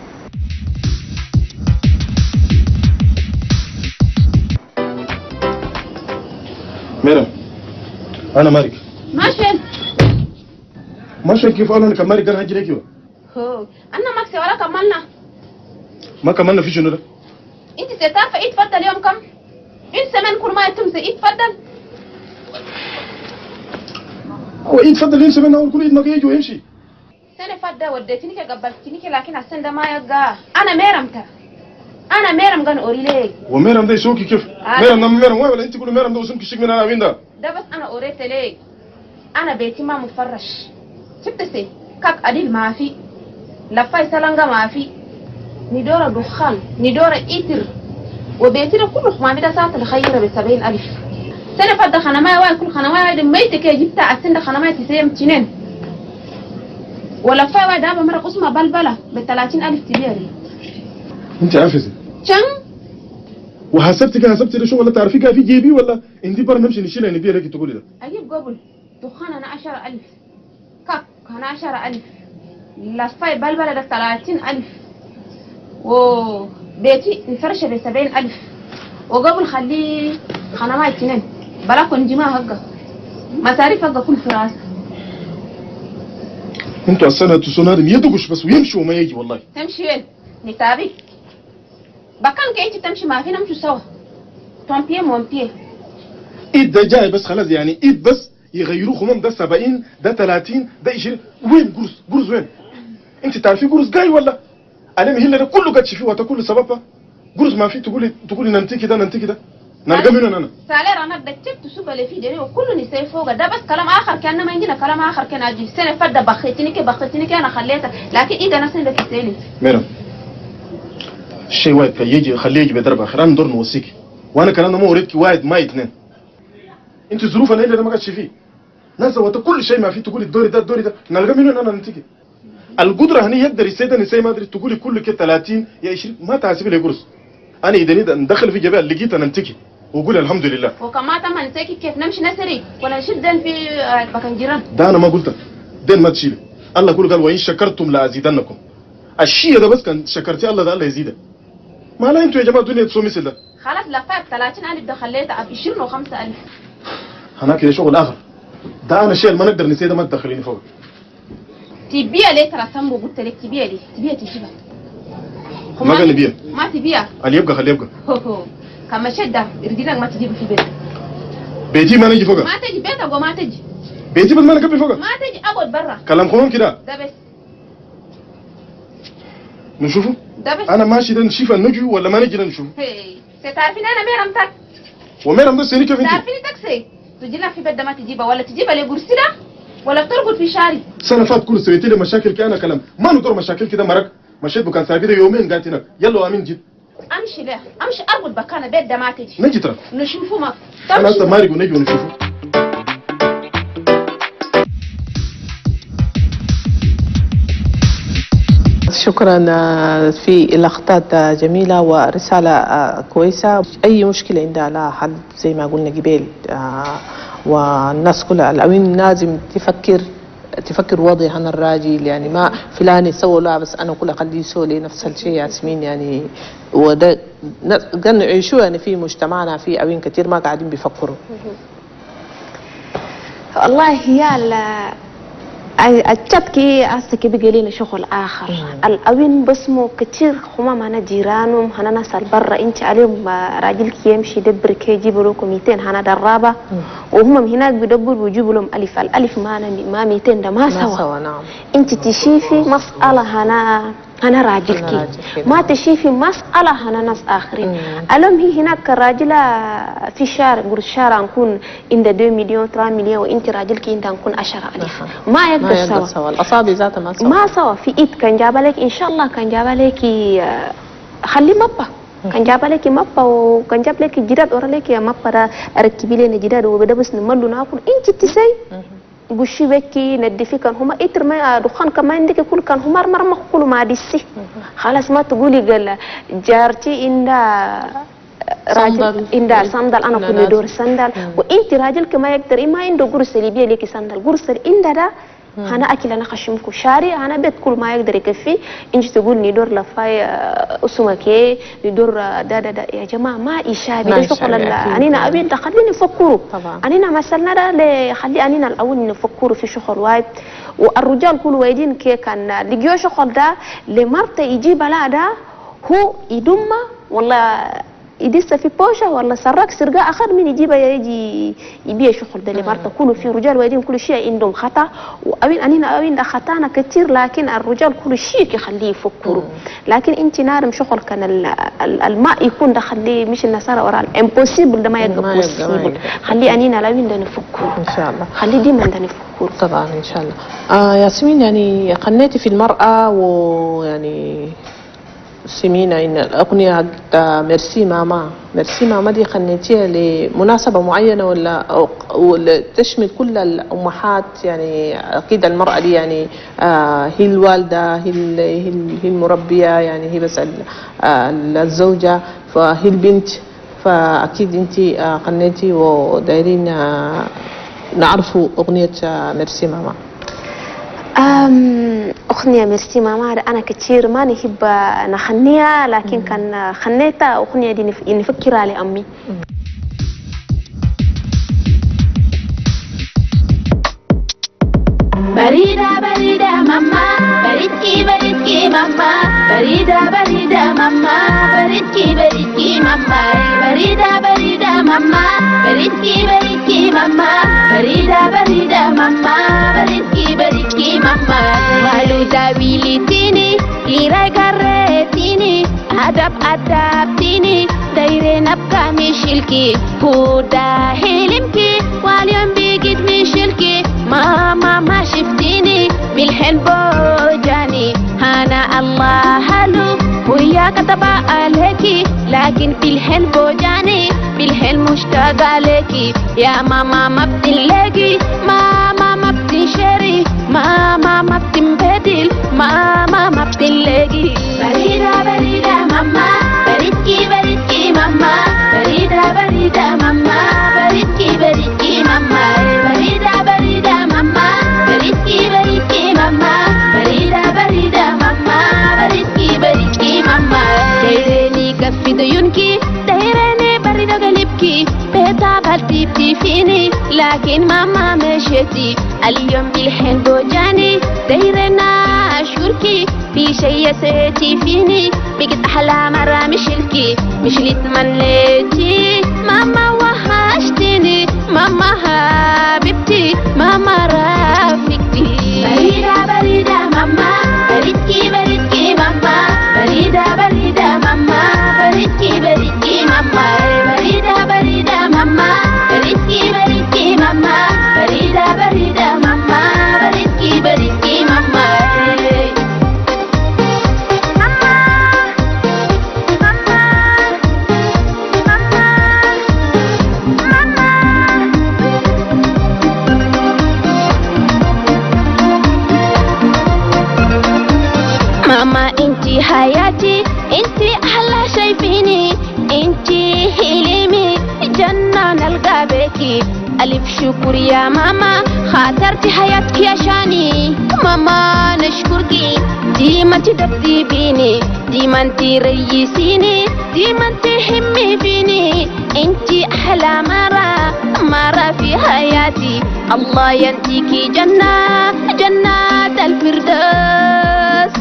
B: ميرم انا مالك
D: ماشي
B: كيف انا كان مالك قال حاجه ليك
D: هو انا ماكسي ولا كملنا
B: ما كملنا في شنو ده؟
D: انت ستعرف ايه تفضل يوم كم؟ انت سمن كل ما يتم ايه تفضل؟
B: هو ايه تفضل يمشي منها وكل ايد ما يجي ويمشي.
D: سنة فضة وديتني قبلتني لكن السنة ده ما يقع. انا ميرم كان اوري لي.
B: وميرم ده يسوقي كيف؟ ميرم ولا انت تقولي ميرم ده وسمك شيك من انا وين ده؟
D: ده بس انا اوريت لي. انا بيتي ما مفرش. شفت سي كاك اديل ما في. لفاي سلانغا ما في. ندورة دخان ندورة إيتر وبيتي ده كله ما بدا ساعة الخيرة ب70,000. سنة فضة خنماء واي كل خنماء واي ميتك جبت السنة خنماء تسيم تنين. ولفاي واي دابا مرة قسمة بلبلة ب30,000 تبيري.
B: انت عارفه
D: كم؟
B: وحسبتي ده شو ولا تعرفي في جيبي ولا انت بره نمشي نشيلها نبيع لك تقولي ده؟
D: اجيب قبل دخان انا 10,000 كاك انا 10,000 لفاي بلبلة ده 30,000 وبيتي انفرشه ب70,000 وقبل خليه خنماء 2 بلا كون جماعة هقا مصاريف هقا كل فراس.
B: انتوا السنة تسونارم يدقش بس ويمشي وما يجي والله.
D: تمشي وين؟ نتابي بكان كي تمشي ما فينا نمشي سوا تونبيه مونبيه.
B: ايد ده جاي بس خلاص يعني ايد بس يغيروه خمام ده 70 ده 30 ده 20 وين قرص وين؟ انت تعرفي قرص جاي ولا؟ انا مهله ده كله قد فيه وتكون سببها قرص ما في تقولي ننتي كده ننتي كده نلقى منو انا
D: سالير انا دكتبت سوبر اللي في دنيا وكل نساء فوق ده بس كلام اخر كان ما عندنا كلام اخر كان اجي سنه فده بختني انا خليتها لكن اذا انا سنه كسالي
B: ميرا الشيء واحد كي يجي خليه يجي بضرب اخر انا دور نوصيك وانا كلام ما وريتك واحد ما اثنين انت ظروف انا اللي ما قعدتش فيه ناس وانت كل شيء ما في تقولي الدوري ده نلقى منو انا ننتي القدره هني يقدر يسيدني نساء ما ادري تقولي كل كده 30 يا 20 ما تحسبي لي قرص انا اذا ندخل في جبال لقيت انا ننتكي وقول الحمد لله
D: وكما تم نساكي كيف نمشي نسري ولا نشد دين في بكن جيران
B: ده انا ما قلت دين ما تشيله الله يقول قال وان شكرتم لازيدنكم الشيء ده بس كان شكرتي الله ده الله يزيده ما لا انتوا يا جماعه الدنيا تسوي مثل ده
D: خلاص لفات 30000 ده خليتها ب 25000
B: هناك يا شغل اخر ده انا شيء ما نقدر نسيده ما تدخليني فوق
D: تبيع ليه ترى سامبو قلت لك تبيع ليه تبيع تجيبها
B: ما قال نبيع
D: ما تبيع
B: اللي يبقى خليه يبقى
D: هو كما شده رجلك ما تجيب في بيتك
B: بيتي ما نجي فوق
D: ما تجي بيتك وما تجي
B: بيتي بدل ما نقبل فوق
D: ما تجي ابد برا
B: كلام خمام كده
D: ده بس
B: نشوفه
D: ده بس
B: انا ماشي ده نشوف نجي ولا ما نجي نشوف
D: هي تعرفين انا ميرمتك
B: وميرم ده سيني كيف انت
D: تعرفيني تاكسي تجي لها في بيت ده ما تجيبها ولا تجيبها لبرسلة ولا بترقد في شاري
B: سنه فات كل سويتي لي مشاكل كأنا كلام ما ندور مشاكل كده مرق مشيت بكان سابير يومين قالت هناك يلا امين جيت
D: امشي له امشي ارقد بكانه بيت ده ما تجي
B: نجي ترى
D: نشوفه ما
B: انا هسه مارق ونجي ونشوفه
A: شكرا في لقطات جميلة ورسالة كويسة. أي مشكلة عندها لها حل زي ما قلنا قبل، والناس كلها الأوين لازم تفكر وضعي عن الراجل، يعني ما فلان يسوي لا بس أنا كل أخليه يسوي لي نفس الشيء ياسمين، يعني وده قد نعيشوه يعني في مجتمعنا في أوين كثير ما قاعدين بيفكروا.
C: والله هي التبكي أستكي بقليل شغل آخر الأوين بسمو كتير خمام هنا جيرانهم هنا ناس البرة انت عليهم راجلك يمشي يدبر كي يجيبوا لكم 200 هنا درابة وهم هناك بيدبروا ويجيبوا لهم ألف الألف ما 200 ده ما سوا
A: نعم.
C: انت تشيفي مسألة هنا راجلك ما تشيفي مسألة هنا ناس آخرين. ألم هي هناك راجلة في شارع قرص الشارع نكون عند 2 مليون 3 مليون وانت راجلك عند نكون 10,000 ما يقدر سوا.
A: الأصابع ذاتها
C: ما سوا في إيد كان جاب لك إن شاء الله كان جاب لك خلي مبا كان جاب لك مبا وكان جاب لك جداد ورا لك يا مبا ده ركبي لنا جداد وبدا بس نملو ناكل انت تسي بوشي بكي ندفي كان هما إتر ما دخان كمان عندك يقول كان هما مرة كله ما ديسي خلاص ما تقولي قال جارتي إن راجل إن صندل أنا كل دور صندل وإنت راجل كما يقدر ما عنده قرص اللي بيه لك صندل قرص إن ده أنا أكل أنا خشمكو شاري أنا بيت كل ما يقدر يكفي إنت تقول ندور لفاي أسمك ندور دا يا جماعة ما إشابي ده شغل أنينا أبي ده خليني نفكروا أنينا مثلنا ده خلي أنينا الأول نفكروا في شغل وايد والرجال كل وايدين كي كان لقيو شغل ده لمرته يجيب لا ده هو يدم والله يدس في بوشة ولا سرق سرقة آخر من يجيبها يجي يبيع شغل ده لمرته كله في رجال وايدين كل شيء عندهم خطأ وأوين أنينا أوين ده خطأنا كتير لكن الرجال كل شيء يخليه يفكروا لكن أنت نارم شغل كان الماء يكون ده خليه مش النصارى وراء الامبوسيبل ده ما يبقى بوسيبل خليه أنينا الأوين ده نفكروا
A: إن شاء الله
C: خليه ديما ده نفكروا
A: طبعا إن شاء الله. ياسمين يعني قنيتي في المرأة ويعني سمينا إن الأغنية حق ميرسي ماما دي خنيتيها لمناسبة معينة ولا تشمل كل الأمهات؟ يعني أكيد المرأة دي يعني هي الوالدة هي المربية يعني هي بس الزوجة فهي البنت، فأكيد أنت خنيتي ودايرين نعرفوا أغنية ميرسي ماما.
C: أغنية ميرسي ماما أنا كتير ما نحب نخنيها لكن كان خنيتها أغنية دي نفكر على أمي.
D: بريدة ماما بريدكي ماما بريدة ماما بريدكي ماما بريدة ماما بريدكي ماما بريدة ماما بريدكي ماما والو زاويلي تيني ليرا غرتيني أدبتيني دايرين أبقى مشلكي هودا هيلمكي واليوم بيجيت مشلكي ما شفتيني بالحلم بوجاني أنا الله هلو ويا كتب عليكي لكن بالحلم بوجاني بالحلم مشتاق عليكي يا ماما ما بتلاقي ماما ما بتشري ماما بتنبدل ماما بتلاقي بريدة ماما بريدكي ماما بريدة ماما بريدكي ماما بريدة ماما بريدكي ماما بريدة ماما بريدكي ماما دايريني كفي ديونكي دايريني بريد قلبكي بيتا بلتي فيني لكن ماما مشيتي اليوم بالحين بوجاني دايرنا أشكركي في شي سيتي فيني بقيت أحلى مرة مش اللي تمنيتي ماما وحشتيني ماما حبيبتي ماما رافقتي بريدة ماما بريدكي ماما بريدة ماما بريدكي ماما بريدة ماما بريدكي ماما بريدة ماما بريدكي ماما ماما انتي حياتي انتي احلى شي فيني انتي حلمي جنة نلقى بيكي ألف شكر يا ماما خاطرتي حياتك عشاني ماما نشكركي ديما تدبدي بيني ديما انتي ريسيني ديما انتي حمي فيني انتي أحلى مرة في حياتي الله ينتيكي جنة الفردوس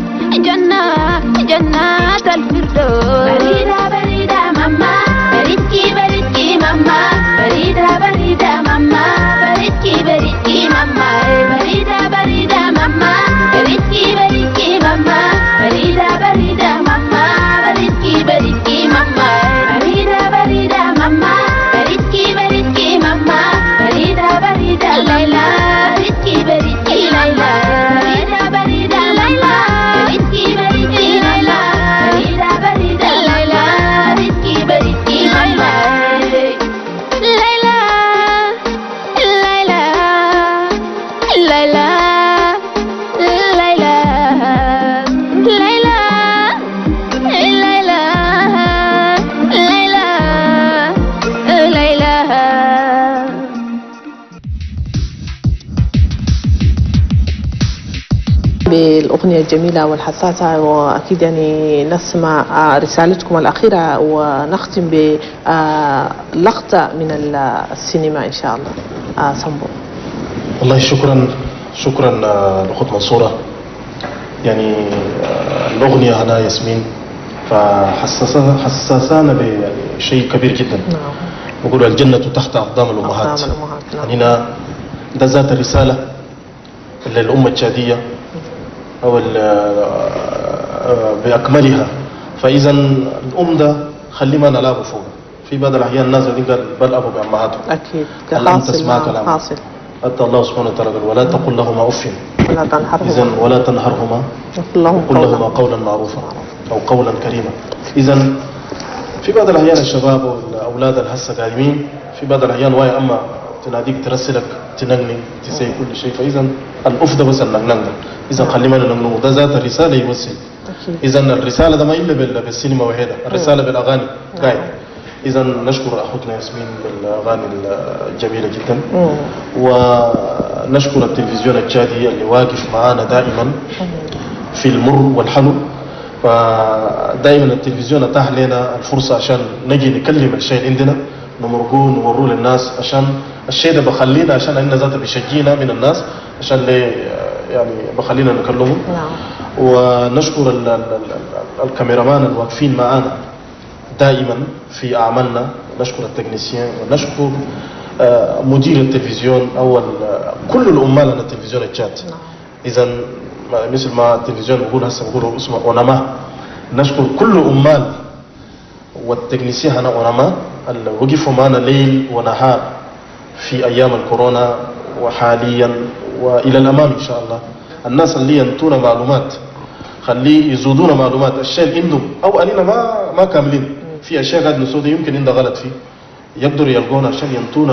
D: جنة الفردوس بريدة ماما بريدكي ماما بريدة ماما بريدكي ماما بريدة ماما بريدكي ماما بريدة ماما بريدكي ماما بريدة ماما بريدكي ماما بريدة ليلى بريدكي ليلى
A: بالأغنية الجميلة والحساسة، وأكيد يعني نسمع رسالتكم الأخيرة ونختم بلقطة من السينما إن شاء الله. سمبو.
B: والله شكرا لأخت منصورة. يعني الأغنية هنا ياسمين فحسسانا بشيء كبير جدا.
A: نعم.
B: نقول الجنة تحت أقدام الأمهات.
A: نعم.
B: هنا ده ذات الرسالة للأمة التشادية أو بأكملها. فإذا الأم ده خلي ما نلعبه فوق. في بعض الأحيان الناس قال بل أبو بأمهاتهم.
A: أكيد.
B: هل أنت تسمع كلامه؟ حتى الله سبحانه وتعالى قال ولا تقل لهما أف. إذا ولا تنهرهما وقل لهما قولا معروفا أو قولا كريما. إذا في بعض الأحيان الشباب والأولاد الهسه قايمين في بعض الأحيان واي أما تناديك ترسلك تنغني تسوي كل شيء. فإذا الأف ده بس النغنغ. إذا خلينا نغنغ ده ذات الرسالة يوصل. إذا الرسالة ده ما إلا بالسينما وحيدة، الرسالة بالأغاني قاعد. إذا نشكر أخوتنا ياسمين بالأغاني الجميلة جدا، ونشكر التلفزيون التشادي اللي واقف معانا دائما في المر والحلو. فدائما التلفزيون أتاح لنا الفرصة عشان نجي نكلم الشيء عندنا نمرقوه نوروه للناس، عشان الشيء ده بخلينا عشان عندنا ذاته بيشجينا من الناس عشان يعني بخلينا نكلمهم. ونشكر الكاميرامان الواقفين معانا دائما في أعمالنا، نشكر التكنيسيين ونشكر مدير التلفزيون أو كل العمال على التلفزيون التشاد. إذا مثل ما التلفزيون بقول هسه بقولوا اسمه أونما، نشكر كل أمال والتكنيسيين هنا علماء اللي وقفوا معنا ليل ونهار في أيام الكورونا وحاليا وإلى الأمام إن شاء الله. الناس اللي ينتون معلومات خليه يزودون معلومات الشيء اللي عندهم أو أننا ما كاملين في أشياء قاعد نسودها يمكن عندها غلط فيه يقدروا يلقونا عشان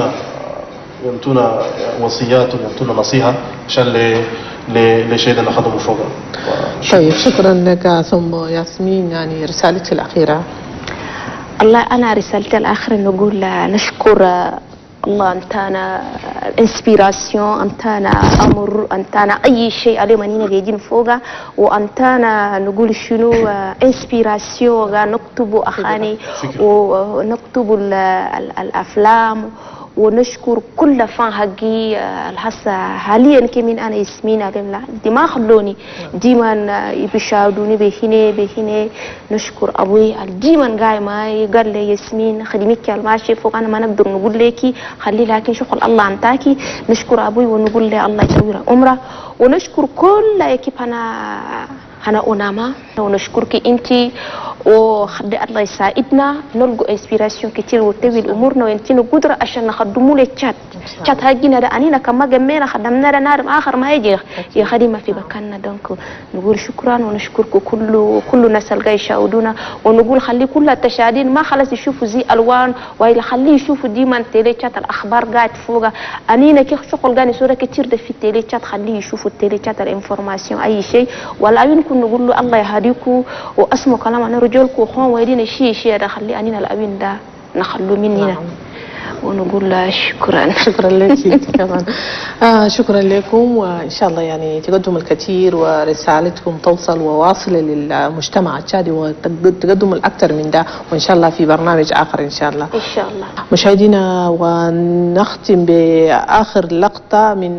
B: ينتونا وصيات وينتونا نصيحة عشان لشيء نخدمه فوقها.
A: طيب شكرا لك. ثم ياسمين يعني رسالتك الأخيرة.
C: الله أنا رسالتي الآخر نقول نشكر الله أنتنا انسبيراسيون أنتنا أمر أنتنا أي شيء عليه منينا قاعدين فوقه وأنتنا نقول شنو انسبيراسيون نكتب أغاني ونكتب الأفلام ونشكر كل فان حقي الحسا حاليا كمين انا ياسمين علم لا دي ما خلوني ديما يبشاودوني بهنا نشكر ابوي ديما قاي معي قال لي ياسمين خدمتك الماشي فوق انا ما نقدر نقول لك خلي لكن شغل الله انتاكي نشكر ابوي ونقول له الله يطول عمره ونشكر كل اكيب أنا أناما ونشكرك أنتي وخد الله يساعدنا نلقوا إنسبيراسيون كتير وتوي أمورنا وأنتي قدرة عشان نخدموا للشات شات هاجينا ده أنينا كما جمعنا خدمنا نار آخر ما يجي يا خديمة في مكاننا دونك نقول شكرا ونشكركم كل ناس اللي يشاهدونا ونقول خلي كل التشاهدين ما خلاص يشوفوا زي ألوان وإلا خلي يشوفوا ديما تيلي شات الأخبار قاعد فوقها أنينا كيف شغل قاني صورة كتير ده في تيلي شات خلي يشوفوا تيلي شات الإنفورماسيون أي شيء ولا يمكن نقول له الله يهديكم واسمه كلام انا رجلكم وخون ويدين شيء ده خلي انينا الابين ده نخلو مننا ونقول له شكرا
A: لك كمان. شكرا لكم وان شاء الله يعني تقدم الكثير ورسالتكم توصل وواصله للمجتمع التشادي وتقدم الاكثر من ده وان شاء الله في برنامج اخر ان شاء الله.
C: ان شاء الله.
A: مشاهدينا ونختم باخر لقطه من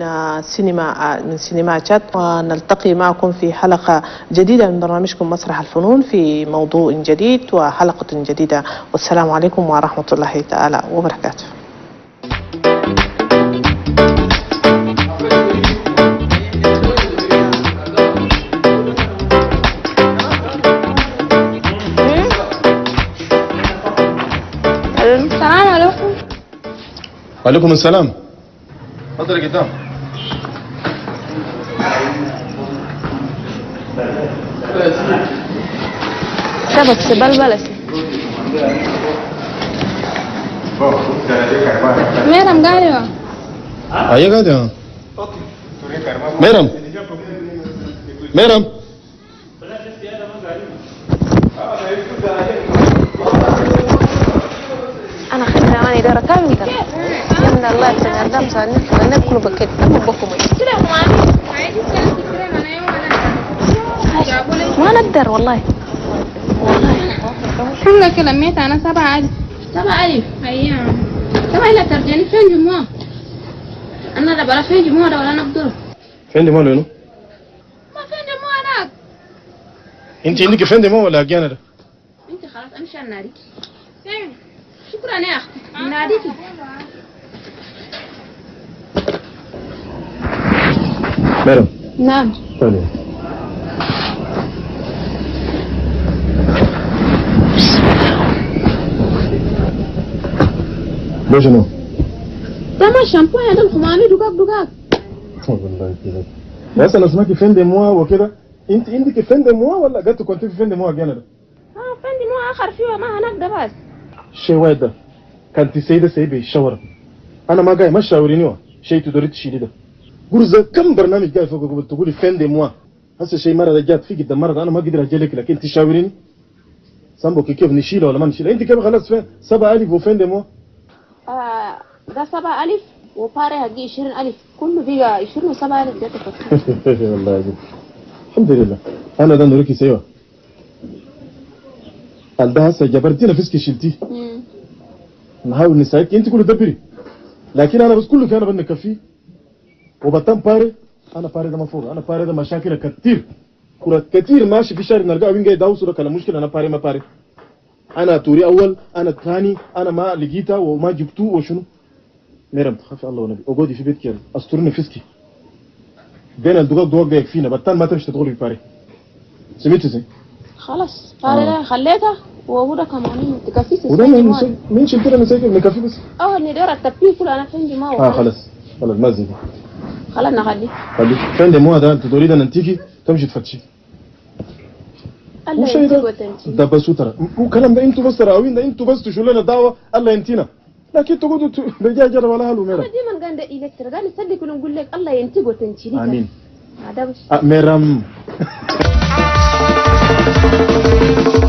A: سينما تشاد ونلتقي معكم في حلقه جديده من برنامجكم مسرح الفنون في موضوع جديد وحلقه جديده والسلام عليكم ورحمه الله تعالى وبركاته.
C: السلام عليكم.
B: وعليكم السلام. تفضل يا قدام.
C: بس بلبلس ميرم قاعدة.
B: هي قاعدة. ميرم.
C: أنا خدنا ماني دارة كامل ترى. يمنا الله يتقدم صارني كنا ناكل بكت ناكل بكم. ما نقدر والله.
E: الحمد لله لميت أنا 7 ألف أيام 7 إلا ترجعني فين جموع أنا ده بلا فين جموع ده ولا نقدر
B: فين دي مالو؟
E: ما فين جموع هناك
B: انت عندك فين دي مو ولا اجانا ده؟
E: انت خلاص امشي على ناديك شكرا يا اختي ناديك
B: ميرم.
E: نعم.
B: طيب. ده شنو؟
E: ده ما الشامبو هذا الخمامي دقاق
B: والله كده. بس انا اسمعك فين دي مو وكده انت عندك فين دي مو ولا قلت كنت في فين دي مو اجانا ده؟
E: فين دي مو اخر فيه ما هناك ده بس
B: شيء واحد ده كانت سيدة سيبي الشاور انا ما جاي ما شاوريني شيء تقدري تشيلي ده غرزة كم برنامج جاي فوق قبل تقولي فين دي مو هسه شيء مرة جات فيك ده مرة انا ما قدر اجيلك لكن تشاوريني سامبو كيف نشيله ولا ما نشيله انت كيف خلاص فين 7 ألف وفين دي مو
E: ده 7 ألف وباري هجي 20 ألف كله بيجا 20 و7 ألف جات
B: والله يا الحمد لله انا ده نوريكي سيوا ده هسه جبرتينا فيسكي شلتيه نحاول نساعدك انت كله دبري لكن انا بس كله كان بدنا كفيه وبتم باري انا باري ده ما فوق انا باري ده مشاكل كتير كرة كتير ماشي في شارع نلقاه وين جاي داوسوا كلام مشكله انا باري ما باري انا توري اول انا الثاني انا ما لقيتها وما جبتوه وشنو ميرم تخافي الله ونبي اقعدي في بيتك استرني فيسكي بين الدقاق ده يكفينا بطل ما تمشي تدخلي في باري سمعتي زي
E: خلاص قال خليتها وهو كمان تكفي
B: وده مين شلت لنا مساكن مكفي بس
E: اني دور التبكير كله انا فين ما
B: خلاص ما زي
E: خلاص نخلي
B: فين دموع ده انت تريد ان تيجي تمشي تفتشي
E: الله ينتي
B: ده بس ترى مو كلام ده انتوا بس تراوين ده انتوا بس تشوا لنا دعوه الله ينتينا لكن تقعدوا بجاجر ولا هلو ميرا
E: ديما قاعد الكتر قال نصدق ونقول لك الله ينتي وتنتي
B: امين
E: هذا بس
B: ميرام